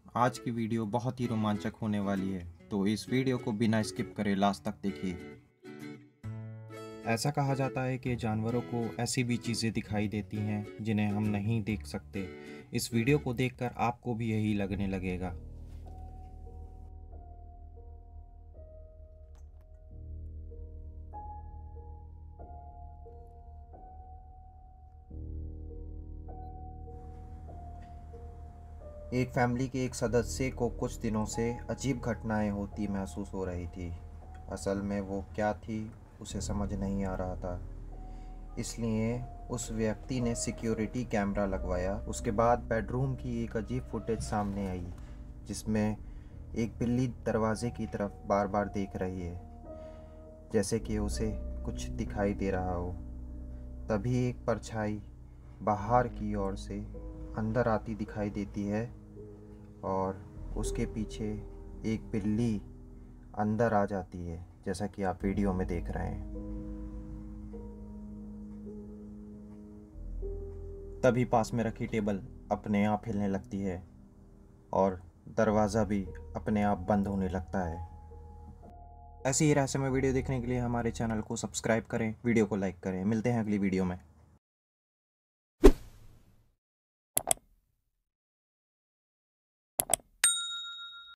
आज की वीडियो बहुत ही रोमांचक होने वाली है, तो इस वीडियो को बिना स्किप करे लास्ट तक देखिए। ऐसा कहा जाता है कि जानवरों को ऐसी भी चीज़ें दिखाई देती हैं जिन्हें हम नहीं देख सकते। इस वीडियो को देखकर आपको भी यही लगने लगेगा। एक फैमिली के एक सदस्य को कुछ दिनों से अजीब घटनाएं होती महसूस हो रही थी। असल में वो क्या थी उसे समझ नहीं आ रहा था। इसलिए उस व्यक्ति ने सिक्योरिटी कैमरा लगवाया। उसके बाद बेडरूम की एक अजीब फुटेज सामने आई, जिसमें एक बिल्ली दरवाजे की तरफ बार बार देख रही है, जैसे कि उसे कुछ दिखाई दे रहा हो। तभी एक परछाई बाहर की ओर से अंदर आती दिखाई देती है और उसके पीछे एक बिल्ली अंदर आ जाती है, जैसा कि आप वीडियो में देख रहे हैं। तभी पास में रखी टेबल अपने आप हिलने लगती है और दरवाज़ा भी अपने आप बंद होने लगता है। ऐसी ही रहस्यमय वीडियो देखने के लिए हमारे चैनल को सब्सक्राइब करें, वीडियो को लाइक करें। मिलते हैं अगली वीडियो में।